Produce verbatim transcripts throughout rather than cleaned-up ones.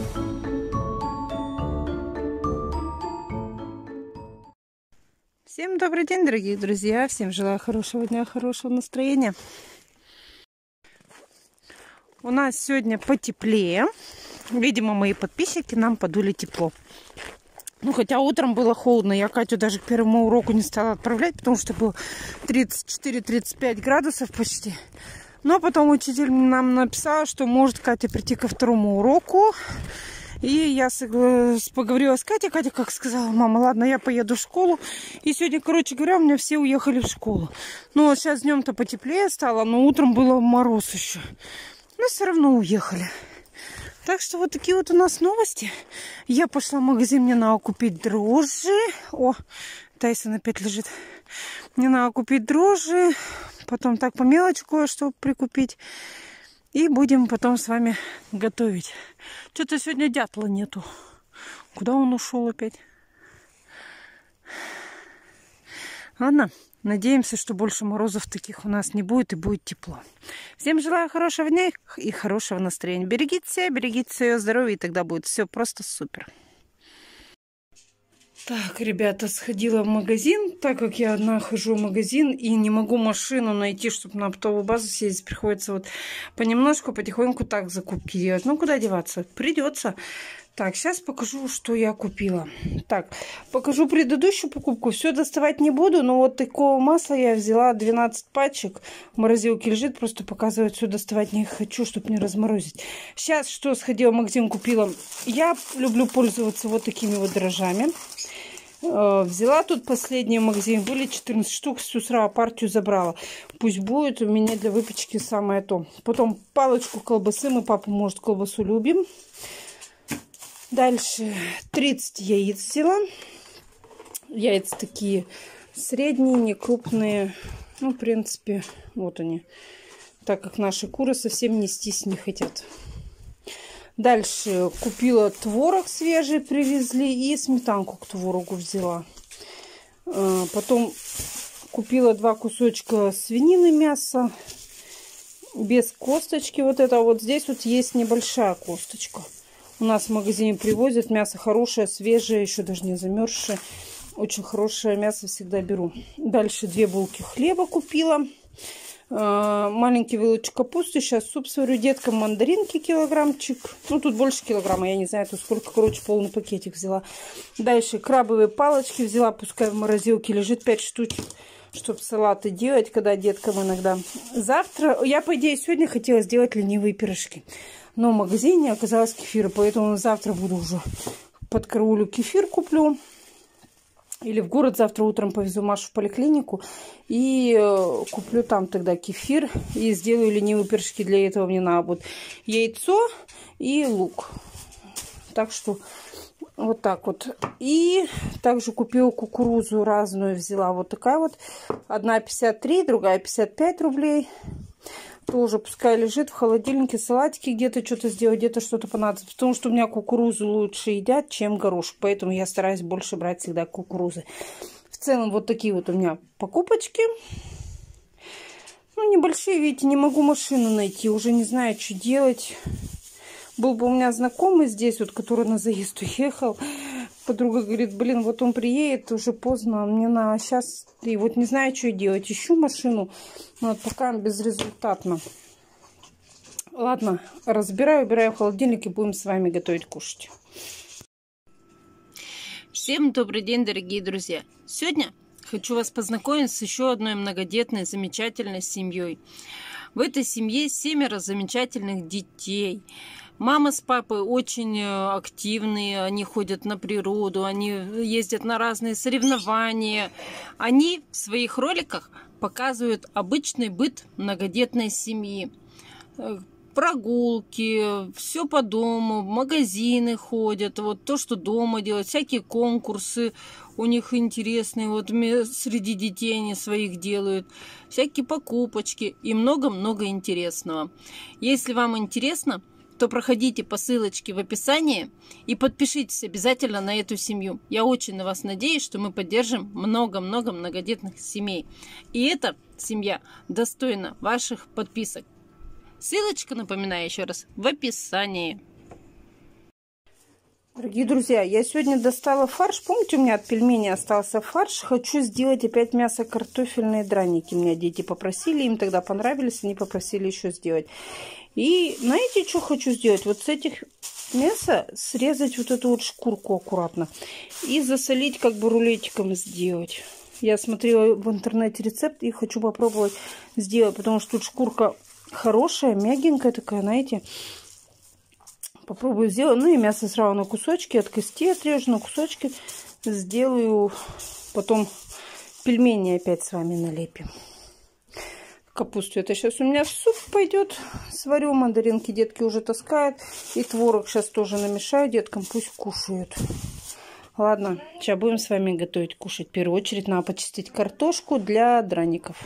Всем добрый день, дорогие друзья! Всем желаю хорошего дня, хорошего настроения. У нас сегодня потеплее. Видимо, мои подписчики нам подули тепло. Ну, хотя утром было холодно. Я Катю даже к первому уроку не стала отправлять, потому что было тридцать четыре — тридцать пять градусов почти. Но потом учитель нам написал, что может Катя прийти ко второму уроку. И я поговорила с Катей. Катя как сказала: мама, ладно, я поеду в школу. И сегодня, короче говоря, у меня все уехали в школу. Ну, вот сейчас днем-то потеплее стало, но утром было мороз еще. Но все равно уехали. Так что вот такие вот у нас новости. Я пошла в магазин, мне надо купить дрожжи. О, Тайсон опять лежит. Мне надо купить дрожжи. Потом так по мелочи кое-что прикупить. И будем потом с вами готовить. Что-то сегодня дятла нету. Куда он ушел опять? Ладно, надеемся, что больше морозов таких у нас не будет и будет тепло. Всем желаю хорошего дня и хорошего настроения. Берегите себя, берегите свое здоровье, и тогда будет все просто супер. Так, ребята, сходила в магазин, так как я одна хожу в магазин и не могу машину найти, чтобы на оптовую базу съездить. Приходится вот понемножку, потихоньку так закупки делать. Ну, куда деваться? Придется. Так, сейчас покажу, что я купила. Так, покажу предыдущую покупку. Все доставать не буду, но вот такого масла я взяла двенадцать пачек. В морозилке лежит, просто показывает, все доставать не хочу, чтобы не разморозить. Сейчас что сходила в магазин, купила. Я люблю пользоваться вот такими вот дрожжами. Взяла тут последний магазин, были четырнадцать штук, всю сразу партию забрала. Пусть будет у меня для выпечки самое то. Потом палочку колбасы, мы папа может колбасу любим. Дальше тридцать яиц взяла. Яйца такие средние, не крупные. Ну, в принципе, вот они. Так как наши куры совсем нестись не хотят. Дальше купила творог свежий, привезли, и сметанку к творогу взяла. Потом купила два кусочка свинины мяса без косточки. Вот это вот здесь вот есть небольшая косточка. У нас в магазине привозят мясо хорошее, свежее, еще даже не замерзшее. Очень хорошее мясо всегда беру. Дальше две булки хлеба купила. Маленький вилочек капусты. Сейчас суп сварю деткам. Мандаринки килограммчик. Ну, тут больше килограмма. Я не знаю, тут сколько. Короче, полный пакетик взяла. Дальше крабовые палочки взяла. Пускай в морозилке лежит пять штучек, чтобы салаты делать, когда деткам иногда. Завтра, я, по идее, сегодня хотела сделать ленивые пирожки. Но в магазине оказалось кефир. Поэтому завтра буду уже под караулю кефир куплю. Или в город завтра утром повезу Машу в поликлинику и э, куплю там тогда кефир и сделаю ленивые пирожки. Для этого мне надо будет яйцо и лук. Так что вот так вот. И также купила кукурузу разную, взяла вот такая вот. Одна пятьдесят три, другая пятьдесят пять рублей. Тоже пускай лежит в холодильнике, салатики где-то что-то сделать, где-то что-то понадобится. Потому что у меня кукурузу лучше едят, чем горошек. Поэтому я стараюсь больше брать всегда кукурузы. В целом вот такие вот у меня покупочки. Ну, небольшие, видите, не могу машину найти. Уже не знаю, что делать. Был бы у меня знакомый здесь, вот, который на заезд уехал. Подруга говорит: блин, вот он приедет, уже поздно, мне на сейчас. И вот не знаю, что делать. Ищу машину, но вот пока безрезультатно. Ладно, разбираю, убираю в холодильник и будем с вами готовить, кушать. Всем добрый день, дорогие друзья! Сегодня хочу вас познакомить с еще одной многодетной замечательной семьей. В этой семье семеро замечательных детей. Мама с папой очень активные, они ходят на природу, они ездят на разные соревнования. Они в своих роликах показывают обычный быт многодетной семьи. Прогулки, все по дому, в магазины ходят, вот то, что дома делают, всякие конкурсы у них интересные, вот среди детей они своих делают, всякие покупочки и много-много интересного. Если вам интересно, то проходите по ссылочке в описании и подпишитесь обязательно на эту семью. Я очень на вас надеюсь, что мы поддержим много-много многодетных семей. И эта семья достойна ваших подписок. Ссылочка, напоминаю еще раз, в описании. Дорогие друзья, я сегодня достала фарш. Помните, у меня от пельменей остался фарш. Хочу сделать опять мясо-картофельные драники. Меня дети попросили, им тогда понравились, они попросили еще сделать. И знаете, что хочу сделать? Вот с этих мяса срезать вот эту вот шкурку аккуратно. И засолить, как бы рулетиком сделать. Я смотрела в интернете рецепт и хочу попробовать сделать, потому что тут шкурка хорошая, мягенькая такая, знаете. Попробую сделать. Ну и мясо сразу на кусочки, от кости отрежу на кусочки. Сделаю. Потом пельмени опять с вами налепим. Капусту. Это сейчас у меня в суп пойдет. Сварю мандаринки. Детки уже таскают. И творог сейчас тоже намешаю деткам. Пусть кушают. Ладно, сейчас будем с вами готовить кушать. В первую очередь надо почистить картошку для драников.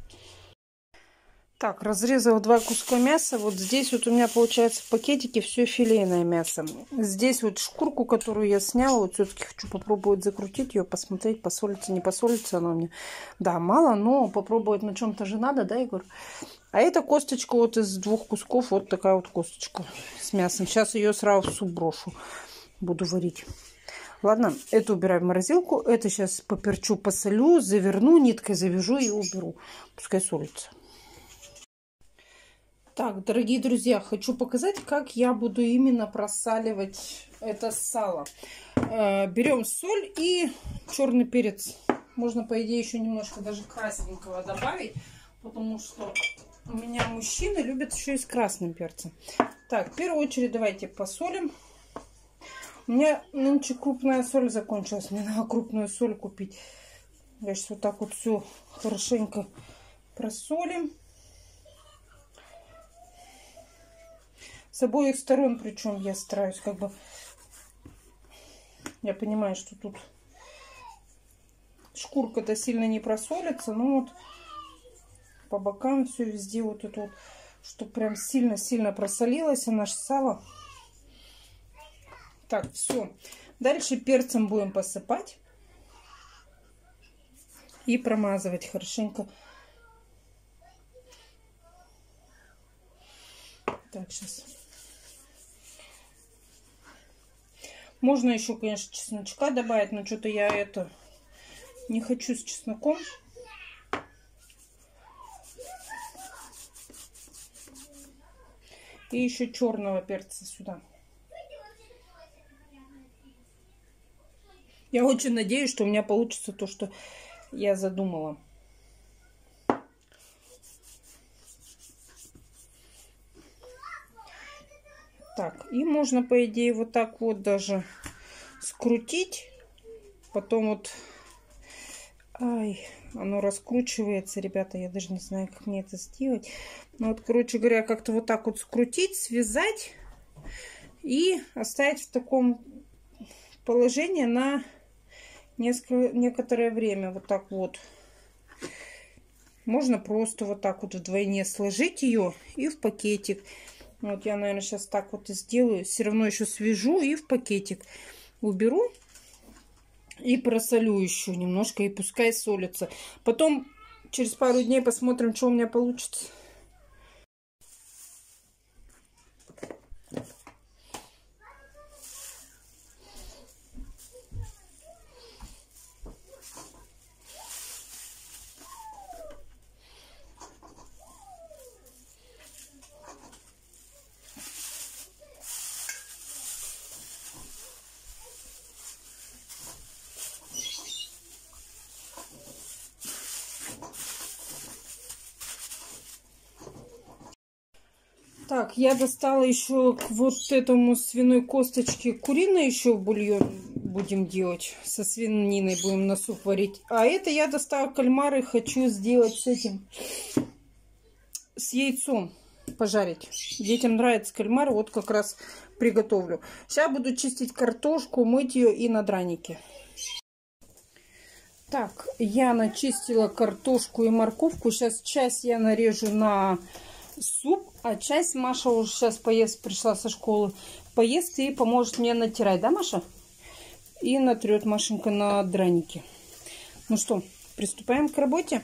Так, разрезала два куска мяса. Вот здесь вот у меня получается в пакетике все филейное мясо. Здесь вот шкурку, которую я сняла, вот все-таки хочу попробовать закрутить ее, посмотреть, посолится, не посолится она мне. Да, мало, но попробовать на чем-то же надо, да, Егор? А это косточка вот из двух кусков, вот такая вот косточка с мясом. Сейчас ее сразу в суп брошу, буду варить. Ладно, это убираю в морозилку. Это сейчас поперчу, посолю, заверну, ниткой завяжу и уберу. Пускай солится. Так, дорогие друзья, хочу показать, как я буду именно просаливать это сало. Э, берем соль и черный перец. Можно, по идее, еще немножко даже красненького добавить, потому что у меня мужчины любят еще и с красным перцем. Так, в первую очередь давайте посолим. У меня нынче крупная соль закончилась. Мне надо крупную соль купить. Я сейчас вот так вот все хорошенько просолим. С обоих сторон, причем я стараюсь, как бы, я понимаю, что тут шкурка-то сильно не просолится, но вот по бокам все везде вот это вот, что прям сильно-сильно просолилось, а наше сало. Так, все. Дальше перцем будем посыпать и промазывать хорошенько. Так, сейчас. Можно еще, конечно, чесночка добавить, но что-то я это не хочу с чесноком. И еще черного перца сюда. Я очень надеюсь, что у меня получится то, что я задумала. Так, и можно, по идее, вот так вот даже скрутить. Потом вот... Ай, оно раскручивается, ребята. Я даже не знаю, как мне это сделать. Ну вот, короче говоря, как-то вот так вот скрутить, связать. И оставить в таком положении на несколько, некоторое время. Вот так вот. Можно просто вот так вот вдвойне сложить ее и в пакетик. Вот я, наверное, сейчас так вот и сделаю. Все равно еще свяжу и в пакетик уберу. И просолю еще немножко. И пускай солится. Потом через пару дней посмотрим, что у меня получится. Так, я достала еще к вот этому свиной косточке куриной еще бульон будем делать. Со свининой будем на суп варить. А это я достала кальмары, хочу сделать с этим, с яйцом пожарить. Детям нравится кальмар, вот как раз приготовлю. Сейчас буду чистить картошку, мыть ее и на драники. Так, я начистила картошку и морковку. Сейчас часть я нарежу на суп, а часть Маша уже сейчас поест, пришла со школы, поест и поможет мне натирать, да, Маша? И натрет Машенька на драники. Ну что, приступаем к работе.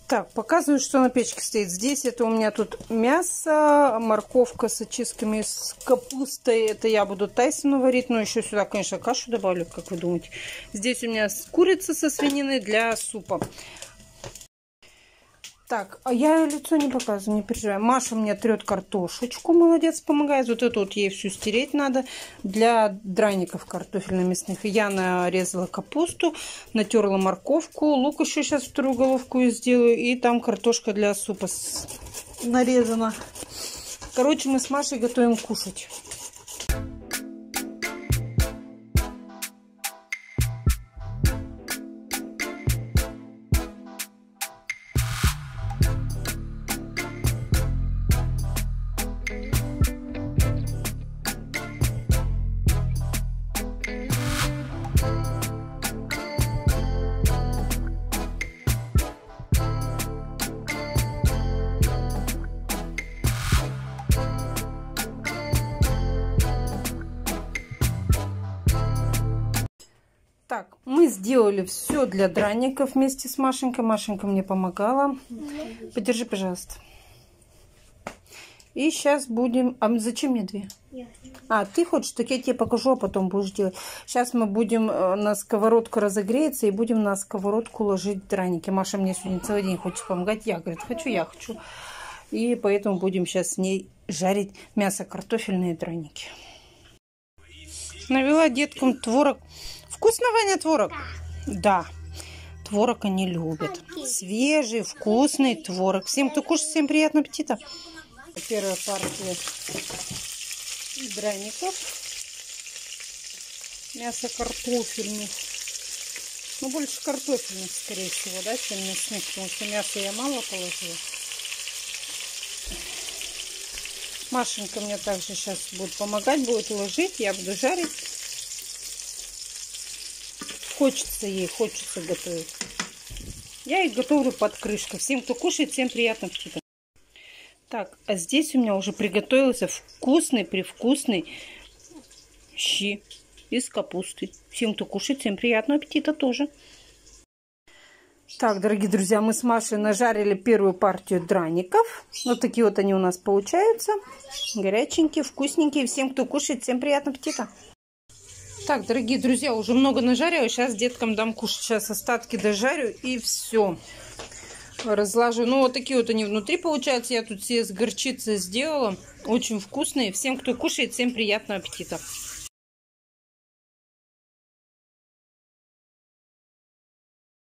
Так, показываю, что на печке стоит. Здесь это у меня тут мясо, морковка с очистками, с капустой. Это я буду Тайсону варить. Но еще сюда, конечно, кашу добавлю, как вы думаете. Здесь у меня курица со свининой для супа. Так, а я лицо не показываю, не переживай. Маша мне трет картошечку, молодец, помогает. Вот эту вот ей всю стереть надо для драников картофельно-мясных. Я нарезала капусту, натерла морковку, лук еще сейчас вторую головку сделаю. И там картошка для супа нарезана. Короче, мы с Машей готовим кушать. Так, мы сделали все для драников вместе с Машенькой. Машенька мне помогала. Подержи, пожалуйста. И сейчас будем... А зачем мне две? А, ты хочешь? Так я тебе покажу, а потом будешь делать. Сейчас мы будем на сковородку разогреться и будем на сковородку ложить драники. Маша мне сегодня целый день хочет помогать. Я, говорит, хочу, я хочу. И поэтому будем сейчас с ней жарить мясо, картофельные драники. Навела деткам творог. Вкусно, Ваня, творог? Да. Творог они любят. Свежий, вкусный творог. Всем, кто кушает, всем приятного аппетита. Первая партия драников. Мясо картофельных. Ну, больше картофельных, скорее всего, да, чем мясных, потому что мясо я мало положила. Машенька мне также сейчас будет помогать, будет ложить, я буду жарить. Хочется ей, хочется готовить. Я их готовлю под крышкой. Всем, кто кушает, всем приятного аппетита. Так, а здесь у меня уже приготовился вкусный, привкусный щи из капусты. Всем, кто кушает, всем приятного аппетита тоже. Так, дорогие друзья, мы с Машей нажарили первую партию драников. Вот такие вот они у нас получаются. Горяченькие, вкусненькие. Всем, кто кушает, всем приятного аппетита. Так, дорогие друзья, уже много нажарила. Сейчас деткам дам кушать. Сейчас остатки дожарю и все. Разложу. Ну, вот такие вот они внутри получаются. Я тут все с горчицей сделала. Очень вкусные. Всем, кто кушает, всем приятного аппетита.